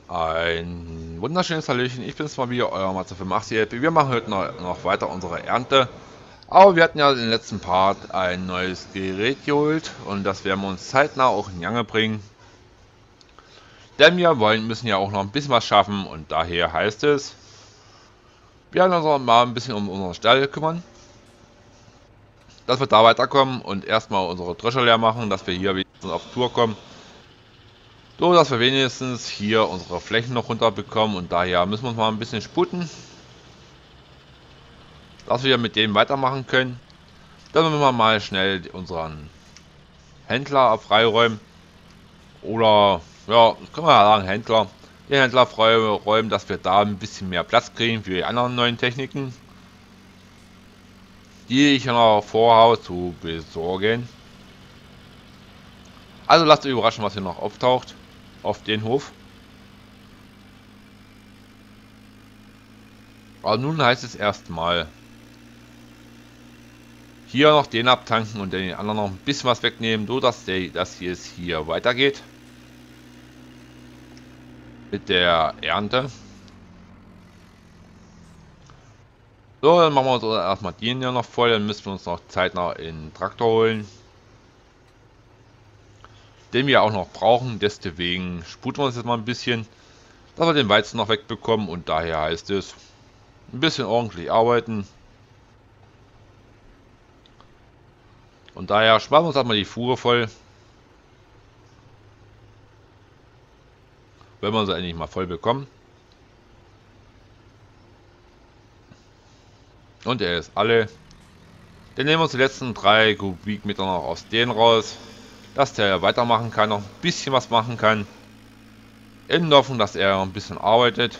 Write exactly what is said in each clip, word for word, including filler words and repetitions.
Ein wunderschönes Hallöchen, ich bin's mal wieder, euer Matze fünfundachtzig. Wir machen heute noch, noch weiter unsere Ernte. Aber wir hatten ja im letzten Part ein neues Gerät geholt und das werden wir uns zeitnah auch in Gange bringen. Denn wir wollen, müssen ja auch noch ein bisschen was schaffen und daher heißt es, wir werden uns noch mal ein bisschen um unseren Stall kümmern. Dass wir da weiterkommen und erstmal unsere Drescher leer machen, dass wir hier wenigstens auf Tour kommen. So, dass wir wenigstens hier unsere Flächen noch runter bekommen und daher müssen wir uns mal ein bisschen sputen. Dass wir mit denen weitermachen können. Dann müssen wir mal schnell unseren Händler freiräumen. Oder, ja, können wir ja sagen Händler. Den Händler freiräumen, dass wir da ein bisschen mehr Platz kriegen für die anderen neuen Techniken. Die ich noch vorhabe zu besorgen. Also lasst euch überraschen, was hier noch auftaucht. Auf den Hof. Aber nun heißt es erstmal hier noch den abtanken und den anderen noch ein bisschen was wegnehmen, so dass der, das hier es hier weitergeht mit der Ernte. So, dann machen wir uns erstmal den hier noch voll, dann müssen wir uns noch zeitnah in den Traktor holen, den wir auch noch brauchen. Deswegen sputen wir uns jetzt mal ein bisschen, dass wir den Weizen noch wegbekommen und daher heißt es ein bisschen ordentlich arbeiten. Und daher sparen wir uns erstmal die Fuhre voll. Wenn wir sie endlich mal voll bekommen. Und er ist alle. Dann nehmen wir uns die letzten drei Kubikmeter noch aus denen raus. Dass der weitermachen kann, noch ein bisschen was machen kann. In der Hoffnung, dass er ein bisschen arbeitet.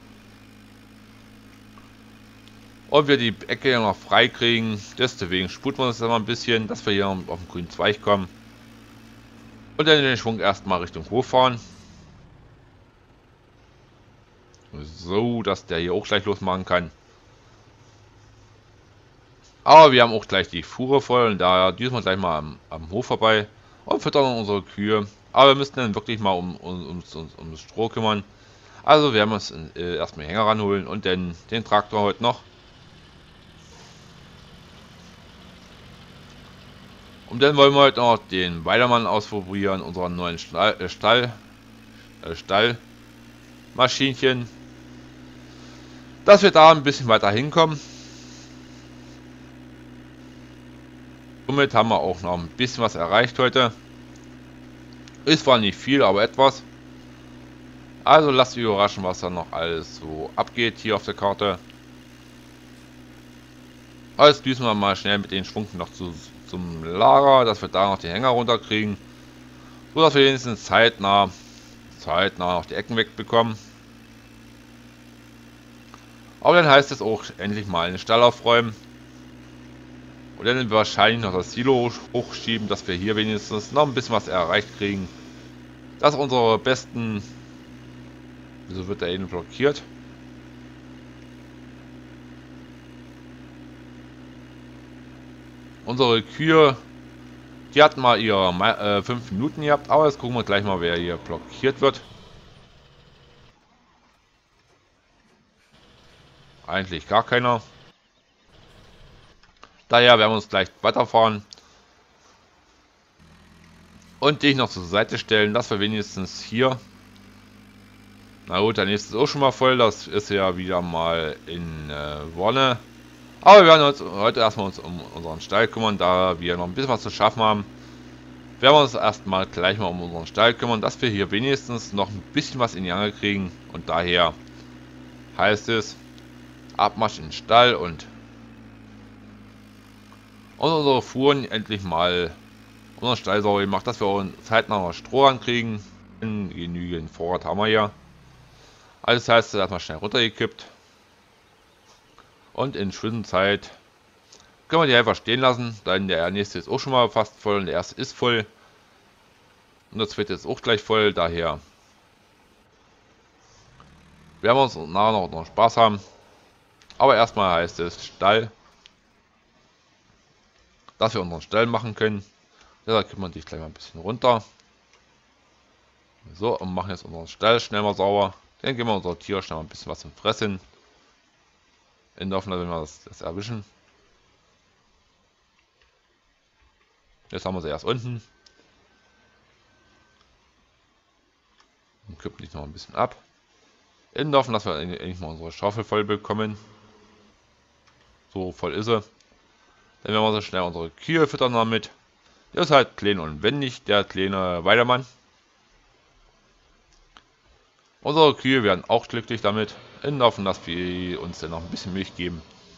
Und wir die Ecke noch frei kriegen. Deswegen sputen wir uns mal ein bisschen, dass wir hier auf den grünen Zweig kommen. Und dann den Schwung erstmal Richtung Hof fahren. So, dass der hier auch gleich losmachen kann. Aber wir haben auch gleich die Fuhre voll und daher düsen wir gleich mal am, am Hof vorbei und füttern unsere Kühe. Aber wir müssen dann wirklich mal um, um, um, um, um das Stroh kümmern. Also wir werden uns äh, erstmal Hänger ranholen und dann den Traktor heute noch. Und dann wollen wir heute noch den Weidemann ausprobieren, unseren neuen Stall, äh, Stall, äh, Stallmaschinchen. Dass wir da ein bisschen weiter hinkommen. Somit haben wir auch noch ein bisschen was erreicht heute. Ist zwar nicht viel, aber etwas. Also lasst euch überraschen, was da noch alles so abgeht hier auf der Karte. Jetzt düsen wir mal schnell mit den Schwunken noch zu, zum Lager, dass wir da noch die Hänger runterkriegen. So dass wir wenigstens zeitnah, zeitnah noch die Ecken wegbekommen. Aber dann heißt es auch endlich mal den Stall aufräumen. Und dann wahrscheinlich noch das Silo hochschieben, dass wir hier wenigstens noch ein bisschen was erreicht kriegen. Dass unsere besten... Wieso wird der eben blockiert? Unsere Kühe, die hatten mal ihre fünf äh, Minuten gehabt, aber jetzt gucken wir gleich mal, wer hier blockiert wird. Eigentlich gar keiner. Daher werden wir uns gleich weiterfahren. Und dich noch zur Seite stellen, dass wir wenigstens hier... Na gut, der nächste ist auch schon mal voll, das ist ja wieder mal in äh, Wonne. Aber wir werden uns heute erstmal uns um unseren Stall kümmern, da wir noch ein bisschen was zu schaffen haben. Werden wir uns erstmal gleich mal um unseren Stall kümmern, dass wir hier wenigstens noch ein bisschen was in die Angel kriegen. Und daher heißt es, Abmarsch in den Stall und, und unsere Fuhren endlich mal unseren Stall sauber gemacht, dass wir auch zeitnah noch Stroh ankriegen. Genügend Vorrat haben wir ja. Alles heißt, erstmal schnell runtergekippt. Und in Zwischenzeit können wir die einfach stehen lassen. Dann der nächste ist auch schon mal fast voll und der erste ist voll. Und das zweite ist auch gleich voll. Daher werden wir uns nachher noch, noch Spaß haben. Aber erstmal heißt es Stall. Dass wir unseren Stall machen können. Deshalb kümmern wir sich gleich mal ein bisschen runter. So, und machen jetzt unseren Stall schnell mal sauber. Dann geben wir unser Tier schnell mal ein bisschen was zum Fressen. In der Hoffnung, wenn wir das, das erwischen. Jetzt haben wir sie erst unten. Und kippen die noch ein bisschen ab. In der Hoffnung, dass wir endlich mal unsere Schaufel voll bekommen. So voll ist sie. Dann werden wir so schnell unsere Kühe füttern damit. Der ist halt klein und wendig, der kleine Weidemann. Unsere Kühe werden auch glücklich damit. In der Hoffnung, dass wir uns dann noch ein bisschen Milch geben.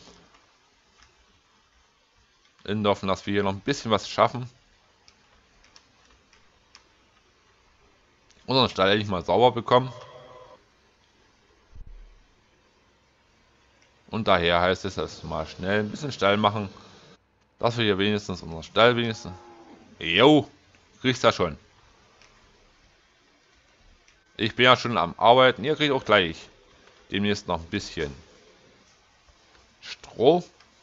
In der Hoffnung, dass wir hier noch ein bisschen was schaffen. Unseren Stall endlich mal sauber bekommen. Und daher heißt es, dass wir mal schnell ein bisschen Stall machen. Dass wir hier wenigstens unseren Stall wenigstens... Jo, kriegst ja schon. Ich bin ja schon am Arbeiten. Ihr kriegt auch gleich demnächst noch ein bisschen Stroh.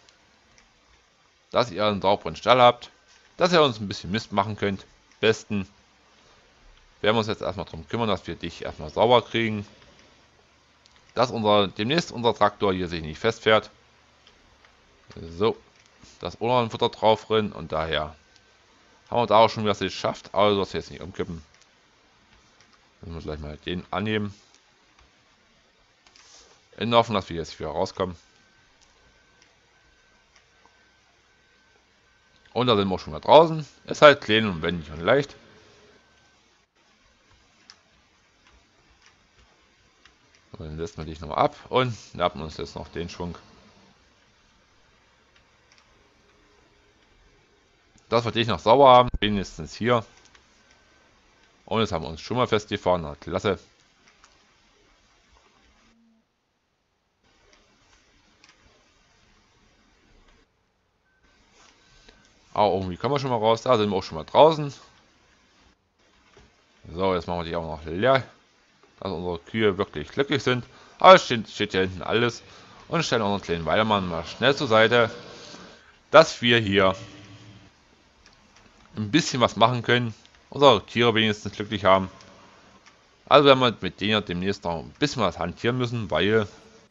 Dass ihr einen sauberen Stall habt. Dass ihr uns ein bisschen Mist machen könnt. Besten. Werden wir uns jetzt erstmal darum kümmern, dass wir dich erstmal sauber kriegen. Dass unser demnächst unser Traktor hier sich nicht festfährt. So. Das ohne ein Futter drauf drin. Und daher haben wir da auch schon was geschafft. Aber das jetzt nicht umkippen. Dann müssen wir gleich mal den annehmen. In der Hoffnung, dass wir jetzt wieder rauskommen. Und da sind wir schon mal draußen. Ist halt klein und wendig und leicht. Und dann setzen wir dich nochmal ab und nappen uns jetzt noch den Schwung. Dass wir dich noch sauber haben, wenigstens hier. Und jetzt haben wir uns schon mal festgefahren. Na, klasse. Aber irgendwie kommen wir schon mal raus. Da sind wir auch schon mal draußen. So, jetzt machen wir die auch noch leer. Dass unsere Kühe wirklich glücklich sind. Aber es steht, steht hier hinten alles. Und stellen unseren kleinen Weidemann mal schnell zur Seite. Dass wir hier ein bisschen was machen können. Unsere Tiere wenigstens glücklich haben. Also werden wir mit denen demnächst noch ein bisschen was hantieren müssen, weil...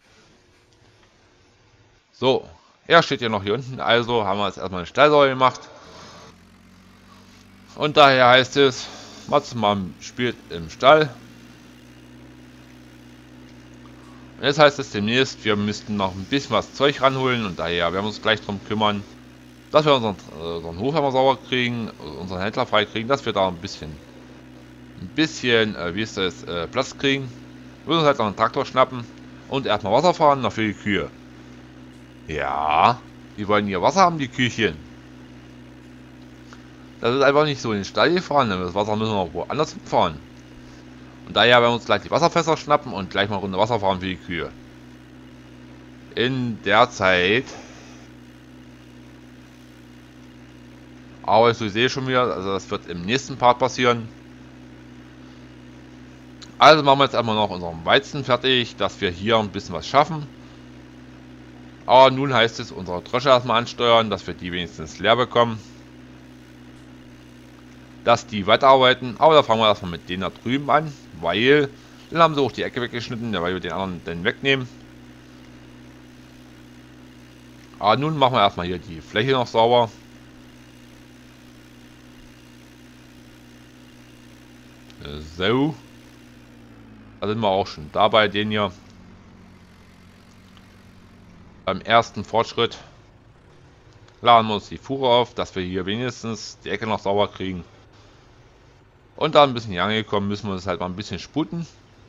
So, er steht ja noch hier unten, also haben wir jetzt erstmal eine Stallsäule gemacht. Und daher heißt es, Matzemann spielt im Stall. Und jetzt heißt es demnächst, wir müssten noch ein bisschen was Zeug ranholen und daher werden wir uns gleich darum kümmern, dass wir unseren, äh, unseren Hof einmal sauber kriegen, unseren Händler frei kriegen, dass wir da ein bisschen, ein bisschen, äh, wie ist das, äh, Platz kriegen. Wir müssen uns halt noch einen Traktor schnappen und erstmal Wasser fahren, noch für die Kühe. Ja, die wollen hier Wasser haben, die Küchchen. Das ist einfach nicht so in den Stall gefahren, denn das Wasser müssen wir auch woanders hinfahren. Und daher werden wir uns gleich die Wasserfässer schnappen und gleich mal eine Runde Wasser fahren für die Kühe. In der Zeit... Aber ich sehe schon wieder, also das wird im nächsten Part passieren. Also machen wir jetzt einmal noch unseren Weizen fertig, dass wir hier ein bisschen was schaffen. Aber nun heißt es, unsere Trösche erstmal ansteuern, dass wir die wenigstens leer bekommen. Dass die weiterarbeiten. Aber da fangen wir erstmal mit denen da drüben an, weil dann haben sie auch die Ecke weggeschnitten, weil wir den anderen dann wegnehmen. Aber nun machen wir erstmal hier die Fläche noch sauber. So. Da sind wir auch schon dabei, den hier. Beim ersten Fortschritt laden wir uns die Fuhre auf, dass wir hier wenigstens die Ecke noch sauber kriegen. Und da ein bisschen hier angekommen, müssen wir das halt mal ein bisschen sputen.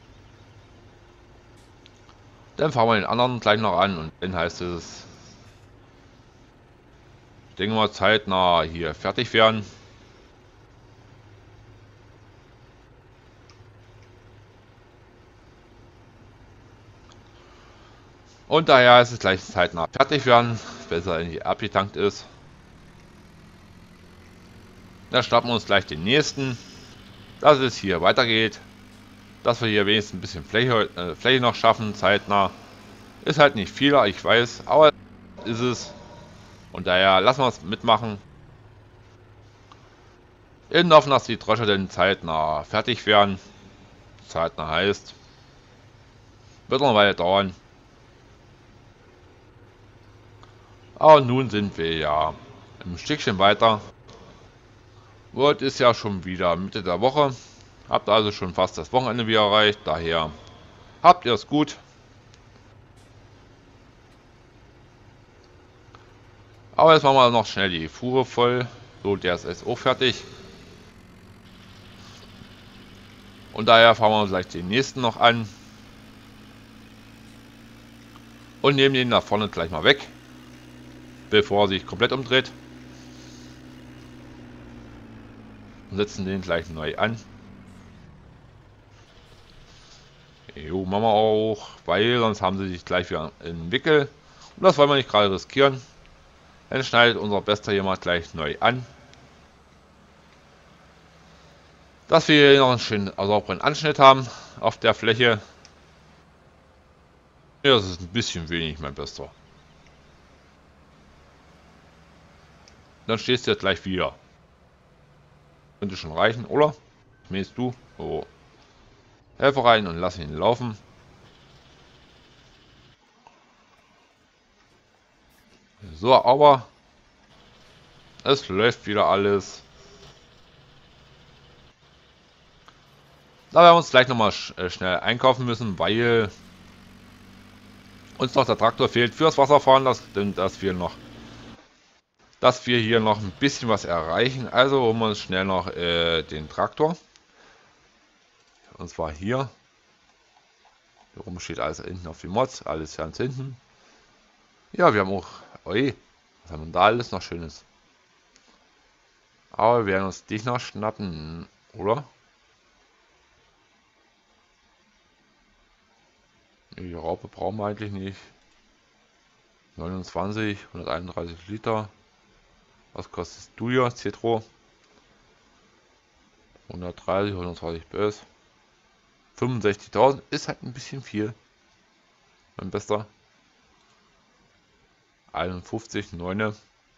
Dann fahren wir den anderen gleich noch an und dann heißt es, ich denke mal, zeitnah hier fertig werden. Und daher ist es gleich zeitnah fertig werden, besser in die abgetankt ist. Da starten wir uns gleich den nächsten, dass es hier weitergeht, dass wir hier wenigstens ein bisschen Fläche, äh, Fläche noch schaffen, zeitnah. Ist halt nicht viel, ich weiß, aber ist es. Und daher lassen wir es mitmachen. In der Hoffnung, dass die Tröscher dann zeitnah fertig werden. zeitnah heißt, wird noch eine Weile dauern. Aber nun sind wir ja ein Stückchen weiter. Wort ist ja schon wieder Mitte der Woche. Habt also schon fast das Wochenende wieder erreicht. Daher habt ihr es gut. Aber jetzt machen wir noch schnell die Fuhre voll. So, der ist jetzt auch fertig. Und daher fahren wir gleich den nächsten noch an. Und nehmen den nach vorne gleich mal weg. Bevor er sich komplett umdreht. Und setzen den gleich neu an. Jo, machen wir auch, weil sonst haben sie sich gleich wieder in Wickel. Und das wollen wir nicht gerade riskieren. Dann schneidet unser Bester hier mal gleich neu an. Dass wir hier noch einen schönen sauberen Anschnitt haben auf der Fläche. Ja, das ist ein bisschen wenig, mein Bester. Dann stehst du jetzt gleich wieder. Könnte schon reichen, oder? Mähst du? So. Helfer rein und lass ihn laufen. So, aber es läuft wieder alles. Da werden wir uns gleich nochmal sch äh, schnell einkaufen müssen, weil uns noch der Traktor fehlt fürs Wasserfahren, das, denn dass wir noch dass wir hier noch ein bisschen was erreichen. Also holen wir uns schnell noch äh, den Traktor. Und zwar hier. Hier oben steht alles hinten auf dem Mods, alles ganz hinten. Ja, wir haben auch, oi, was haben wir da alles noch Schönes? Aber wir werden uns dich noch schnappen, oder? Die Raupe brauchen wir eigentlich nicht. neunundzwanzig, hunderteinunddreißig Liter. Was kostest du hier, Citro? hundertdreißig, hundertzwanzig bis. fünfundsechzigtausend ist halt ein bisschen viel. Mein Bester. einundfünfzig, neun.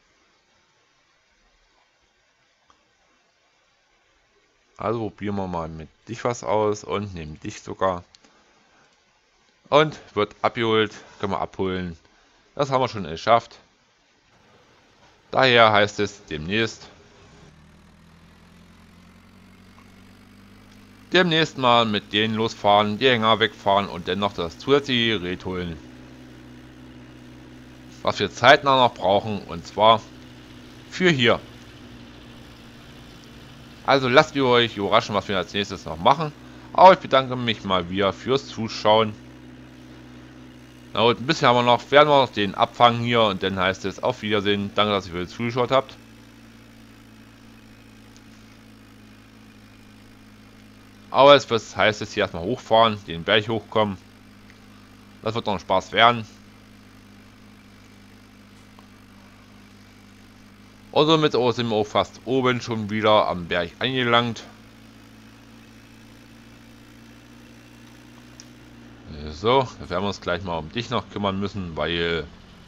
Also probieren wir mal mit dich was aus und nehmen dich sogar. Und wird abgeholt, können wir abholen. Das haben wir schon geschafft. Daher heißt es demnächst. Demnächst mal mit denen losfahren, die Hänger wegfahren und dann noch das zusätzliche Gerät holen. Was wir zeitnah noch brauchen, und zwar für hier. Also lasst ihr euch überraschen, was wir als nächstes noch machen. Aber ich bedanke mich mal wieder fürs Zuschauen. Na gut, ein bisschen haben wir noch, werden wir noch den abfangen hier und dann heißt es auf Wiedersehen. Danke, dass ihr für zugeschaut habt. Aber es wird, heißt es hier erstmal hochfahren, den Berg hochkommen. Das wird noch ein Spaß werden. Und somit sind wir auch fast oben schon wieder am Berg angelangt. So, da werden wir uns gleich mal um dich noch kümmern müssen, weil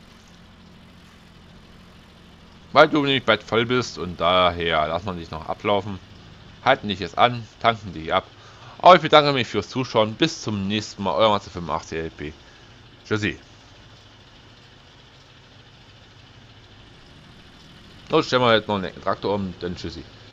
weil du nämlich bald voll bist und daher lass man dich noch ablaufen. Halten dich jetzt an, tanken dich ab. Aber ich bedanke mich fürs Zuschauen. Bis zum nächsten Mal. Euer Matze fünfundachtzig L P. Tschüssi. So, stellen wir jetzt noch einen Traktor um, dann tschüssi.